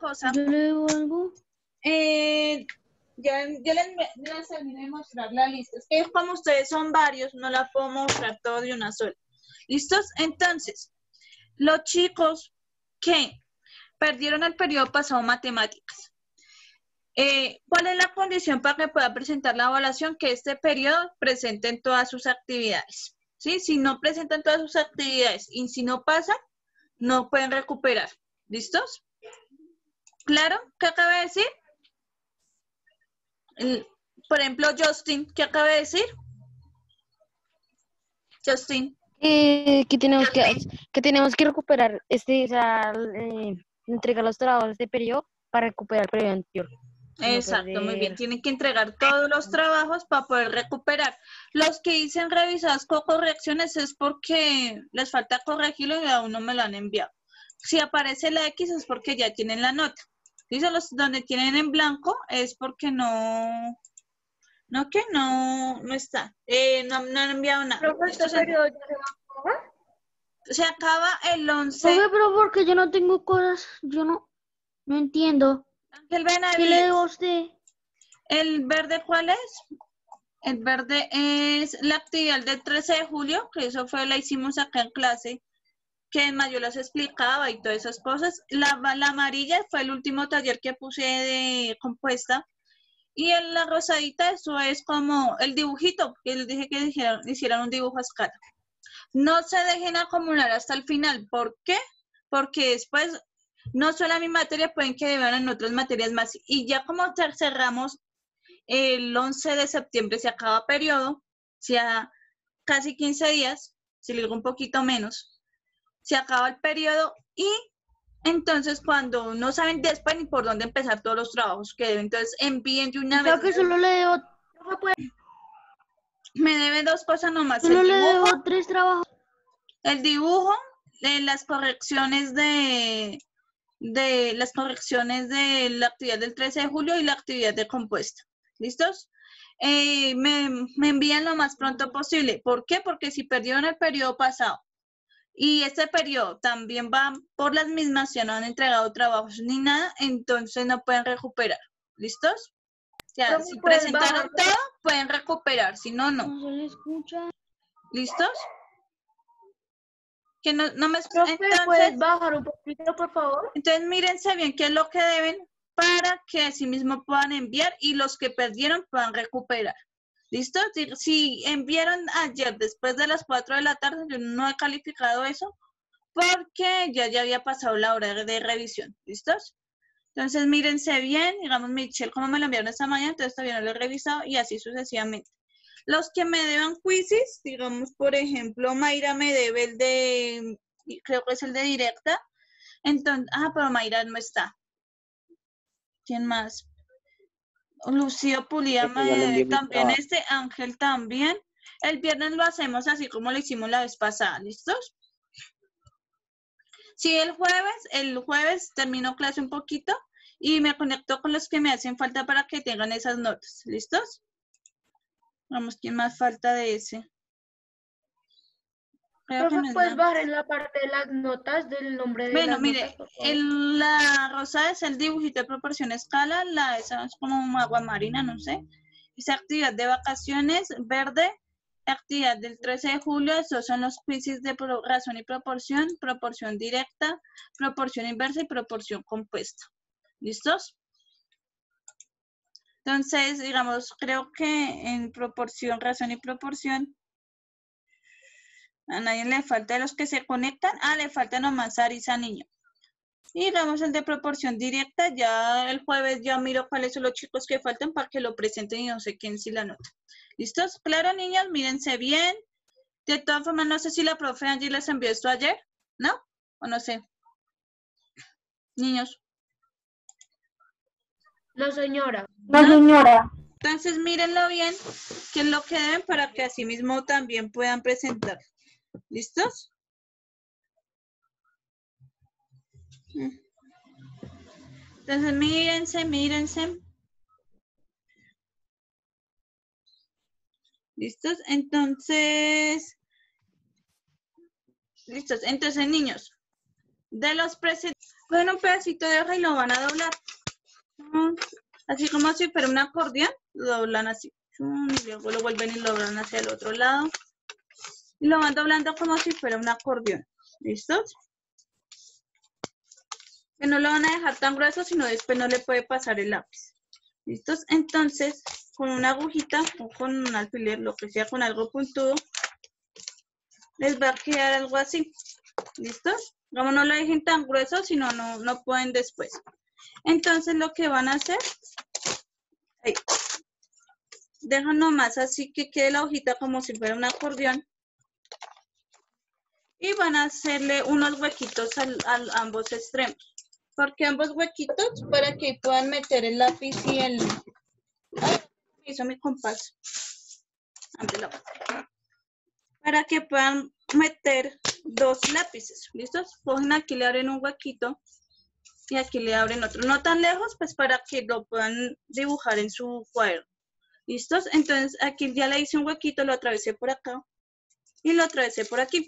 cosa. Yo le digo algo. Ya les terminé de mostrar la lista. Es que como ustedes son varios, no la puedo mostrar todo de una sola. ¿Listos? Entonces, los chicos que perdieron el periodo pasado matemáticas. ¿Cuál es la condición para que pueda presentar la evaluación? Que este periodo presenten todas sus actividades. ¿Sí? Si no presentan todas sus actividades y si no pasan, no pueden recuperar. ¿Listos? ¿Claro? ¿Qué acaba de decir? Por ejemplo, Justin, ¿qué acaba de decir? Justin. Que tenemos que recuperar entregar los trabajos de este periodo para recuperar el periodo anterior. Exacto, muy bien. Tienen que entregar todos los trabajos para poder recuperar. Los que dicen revisadas con correcciones es porque les falta corregirlo y aún no me lo han enviado. Si aparece la X es porque ya tienen la nota. Dice los donde tienen en blanco es porque no está. No han enviado nada. Profe, ¿este periodo ya se va a acabar? Se acaba el 11. Profe, pero porque yo no tengo cosas, yo no entiendo. Ángel ¿Qué le Benavides. debo a usted? ¿El verde cuál es? El verde es la actividad del 13 de julio, que eso la hicimos acá en clase, que en mayo las explicaba y todas esas cosas. La amarilla fue el último taller que puse de compuesta. Y en la rosadita, eso es como el dibujito, que les dije que hicieran un dibujo a escala. No se dejen acumular hasta el final. ¿Por qué? Porque después, no solo a mi materia, pueden que deban en otras materias más. Y ya como cerramos el 11 de septiembre, se acaba periodo, sea casi 15 días, si le digo un poquito menos, se acaba el periodo y entonces cuando no saben después ni por dónde empezar todos los trabajos que deben, entonces envíen de una vez. Que solo le debo... Me deben dos cosas nomás, Solo el le dibujo, debo 3 trabajos. el dibujo, las correcciones de las correcciones de la actividad del 13 de julio y la actividad de compuesta. ¿Listos? Me envían lo más pronto posible. ¿Por qué? Porque si perdieron el periodo pasado y este periodo también va por las mismas, ya no han entregado trabajos ni nada, entonces no pueden recuperar. ¿Listos? Ya, si presentaron todo, pueden recuperar, si no, no. No se le escucha. ¿Listos? Que no me Profe, entonces, ¿puedes bajar un poquito, por favor? Entonces, mírense bien qué es lo que deben para que así mismo puedan enviar y los que perdieron puedan recuperar. ¿Listo? Si enviaron ayer después de las 4 de la tarde, yo no he calificado eso porque ya había pasado la hora de revisión. ¿Listos? Entonces, mírense bien. Digamos, Michelle, como me lo enviaron esta mañana, entonces todavía no lo he revisado y así sucesivamente. Los que me deban quizzes, digamos, por ejemplo, Mayra me debe el de, creo que es el de directa. Entonces, pero Mayra no está. ¿Quién más? Lucía Pulía también, Ángel también. El viernes lo hacemos así como lo hicimos la vez pasada, ¿listos? Sí, el jueves termino clase un poquito y me conecto con los que me hacen falta para que tengan esas notas, ¿listos? Vamos, ¿quién más falta de ese? Profe, ¿puedes bajar en la parte de las notas del nombre de las notas, por favor? La rosa es el dibujito de proporción escala, esa es como agua marina, no sé. Esa actividad de vacaciones, verde, actividad del 13 de julio, esos son los quizzes de razón y proporción, proporción directa, proporción inversa y proporción compuesta. ¿Listos? Entonces, digamos, creo que en proporción, razón y proporción, a nadie le falta de los que se conectan. Le falta nomás Arisa Niño. Y digamos el de proporción directa, ya el jueves ya miro cuáles son los chicos que faltan para que lo presenten y no sé quién sí la nota. ¿Listos? Claro, niños, mírense bien. De todas formas, no sé si la profe Angie les envió esto ayer, ¿no? O no sé. Niños. No, señora. No, señora. Entonces, mírenlo bien, qué es lo que deben para que así mismo también puedan presentar. ¿Listos? Entonces, mírense. ¿Listos? Entonces, niños, de los presentes, cogen un pedacito de hoja y lo van a doblar. Así como si fuera un acordeón, lo doblan así. Y luego lo vuelven y lo doblan hacia el otro lado. Y lo van doblando como si fuera un acordeón. ¿Listos? Que no lo van a dejar tan grueso, sino después no le puede pasar el lápiz. ¿Listos? Entonces, con una agujita o con un alfiler, lo que sea, con algo puntudo, les va a quedar algo así. ¿Listos? Como no lo dejen tan grueso, sino no pueden después. Entonces, lo que van a hacer, ahí, dejan nomás así que quede la hojita como si fuera un acordeón. Y van a hacerle unos huequitos a ambos extremos. ¿Por qué ambos huequitos? Para que puedan meter el lápiz y el... ¡Ay! Hizo mi compás. Para que puedan meter dos lápices. ¿Listos? Cogen aquí, le abren un huequito y aquí le abren otro. No tan lejos, pues para que lo puedan dibujar en su cuaderno. ¿Listos? Entonces aquí ya le hice un huequito, lo atravesé por acá y lo atravesé por aquí.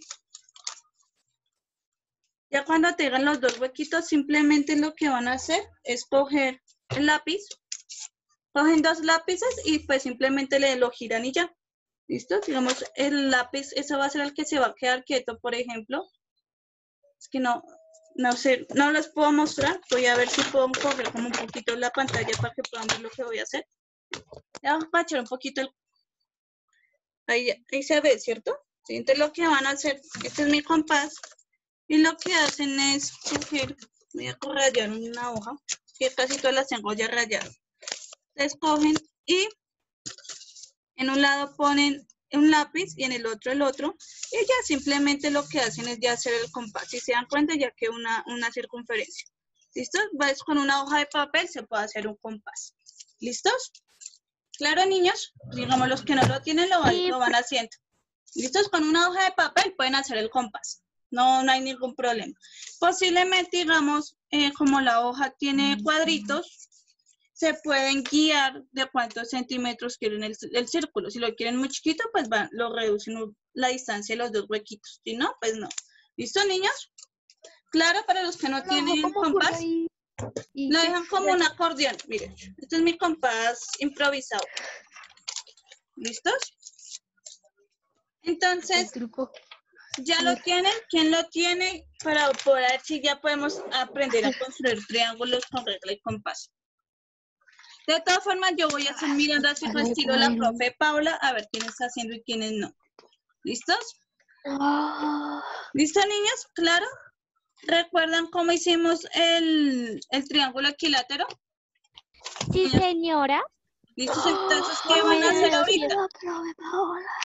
Ya cuando tengan los dos huequitos, simplemente lo que van a hacer es coger el lápiz, cogen dos lápices y pues simplemente lo giran y ya. ¿Listo? Digamos, el lápiz, eso va a ser el que se va a quedar quieto, por ejemplo. Es que no sé, no les puedo mostrar. Voy a ver si puedo coger como un poquito la pantalla para que puedan ver lo que voy a hacer. Ya voy a echar un poquito el... Ahí se ve, ¿cierto? ¿Sí? Entonces lo que van a hacer, este es mi compás. Y lo que hacen es coger, voy a rayar una hoja, que casi todas las tengo ya rayadas. Entonces cogen y en un lado ponen un lápiz y en el otro el otro. Y ya simplemente lo que hacen es ya hacer el compás. Si se dan cuenta ya que una circunferencia. ¿Listos? Pues con una hoja de papel se puede hacer un compás. ¿Listos? ¿Claro, niños? Digamos, los que no lo tienen lo van haciendo. ¿Listos? Con una hoja de papel pueden hacer el compás. No hay ningún problema. Posiblemente, digamos, como la hoja tiene cuadritos, se pueden guiar de cuántos centímetros quieren el círculo. Si lo quieren muy chiquito, pues lo reducen la distancia de los dos huequitos. Si no, pues no. ¿Listo, niños? Claro, para los que no tienen compás, lo dejan como un acordeón. Miren, este es mi compás improvisado. ¿Listos? Entonces... ¿Ya lo tienen? ¿Quién lo tiene? Para poder, si ya podemos aprender a construir triángulos con regla y compás. De todas formas, yo voy a hacer mirando así su estilo la profe Paula, a ver quién está haciendo y quiénes no. ¿Listos? ¿Listo, niños? ¿Claro? ¿Recuerdan cómo hicimos el triángulo equilátero? Sí, señora. ¿Listos? Entonces, ¿qué van a hacer ahorita?